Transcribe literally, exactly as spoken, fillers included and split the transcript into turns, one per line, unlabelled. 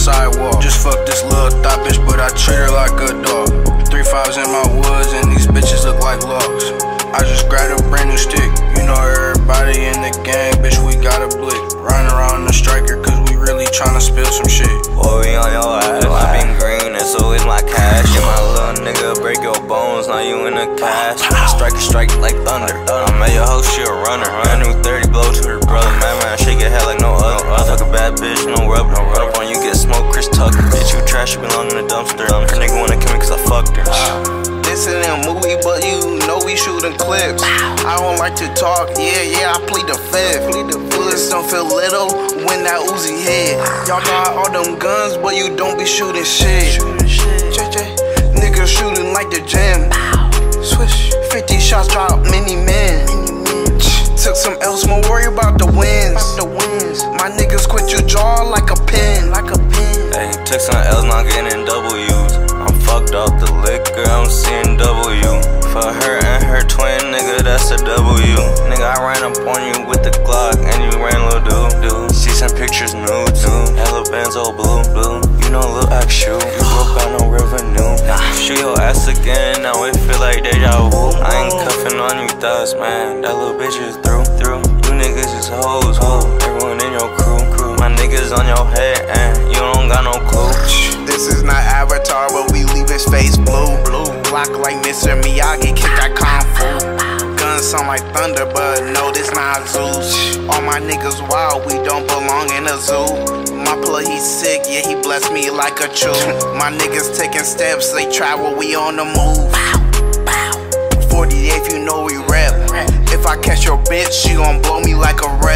sidewalk. Just fuck this little thot bitch, but I treat her like a dog. Three fives in my woods, and these bitches look like logs. I just grabbed a brand new stick. You know everybody in the gang, bitch, we got a blick. Running around the striker, cause we really tryna spill some shit.
Boy, we on your ass. I been green, that's always my cash. Yeah, my little nigga break your bones, now you in the cash. Striker strike like thunder. I made your hoe, she a runner. I knew thirty blow to her brother. Man, man, shake your head like no other. Fuck a bad bitch, no rub. No run up on you, get smoked, Chris Tucker. Bitch, you trash, you belong in the dumpster. Her nigga wanna kill me cause I fucked her.
This ain't a movie, but you know we shooting clips. I don't like to talk, yeah, yeah, I plead the fifth. Bullets don't feel little when that Uzi hit. Y'all got all them guns, but you don't be shooting shit. Niggas shooting like the gym. Swish, fifty shots, drop many men. Took some L's, more worry about the wins. My niggas quit your jaw like a pin.
Hey, took some L's, not getting W's. I'm fucked off the liquor, I'm seeing W. For her and her twin, nigga, that's a W. Nigga, I ran up on you with the Glock, and you ran Lil Dude, dude. See some pictures nude, dude. Hella bands all blue, blue. You know Lil Axe shoe, you broke out no revenue. Shoot your ass again, now it feel like deja vu. I ain't cuffing on you thoughts, man. That little bitch is through, through. You niggas is hoes, ho. Everyone in your crew, crew. My niggas on your head, and you don't got no clue.
This is not Avatar, but we leave his face blue. Blue. Block like Mister Miyagi, kick that kung fu. Guns sound like thunder, but no, this not Zeus. All my niggas wild, we don't belong in a zoo. My plug, he sick, yeah, he bless me like a chew. My niggas taking steps, they travel, we on the move. forty-eighth, you know we rep. If I catch your bitch, she gon' blow me like a rep.